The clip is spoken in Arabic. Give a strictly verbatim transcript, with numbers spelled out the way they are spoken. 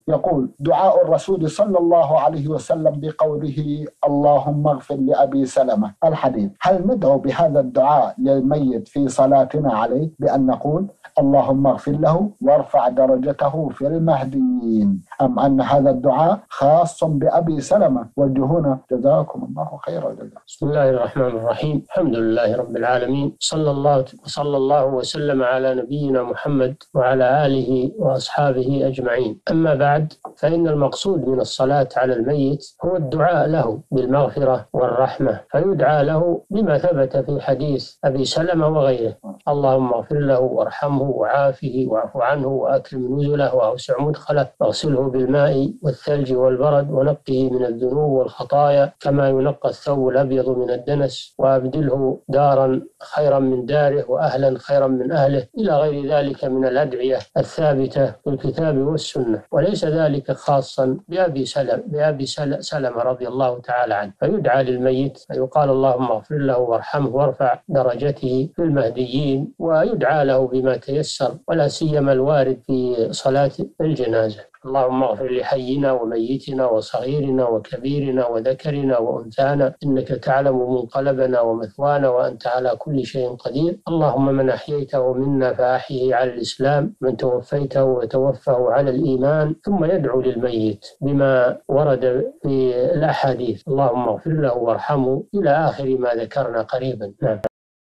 يقول دعاء الرسول صلى الله عليه وسلم بقوله اللهم اغفر لأبي سلمة الحديث، هل ندعو بهذا الدعاء للميت في صلاتنا عليه بأن نقول اللهم اغفر له وارفع درجته في المهديين، أم أن هذا الدعاء خاص بأبي سلمة؟ وجهونا جزاكم الله خير الجزاء. بسم الله الرحمن الرحيم، الحمد لله رب العالمين، صلى الله وصلى الله وسلم على نبينا محمد وعلى آله وأصحابه أجمعين. أما بعد، فإن المقصود من الصلاة على الميت هو الدعاء له بالمغفرة والرحمة، فيدعى له بما ثبت في حديث أبي سلمة وغيره: اللهم اغفر له وارحمه وعافه واعف عنه وأكرم نزله وأوسع مدخله واغسله بالماء والثلج والبرد ونقه من الذنوب والخطايا كما ينقى الثوب الأبيض من الدنس وأبدله دارا خيرا من داره وأهلا خيرا من أهله، إلى غير ذلك من الأدعية الثابتة في الكتاب والسنة. وليس ذلك خاصا بأبي سلمة بأبي سلمة رضي الله تعالى عنه، فيدعى للميت فيقال اللهم اغفر له وارحمه وارفع درجته في المهديين، ويدعى له بما تيسر، ولا سيما الوارد في صلاة الجنازة: اللهم اغفر لحينا وميتنا وصغيرنا وكبيرنا وذكرنا وأنثانا إنك تعلم منقلبنا ومثوانا وأنت على كل شيء قدير. اللهم من أحييته منا فأحيه على الإسلام، من توفيته وتوفه على الإيمان. ثم يدعو للميت بما ورد في الأحاديث: اللهم اغفر له وارحمه، إلى آخر ما ذكرنا قريبا. نعم.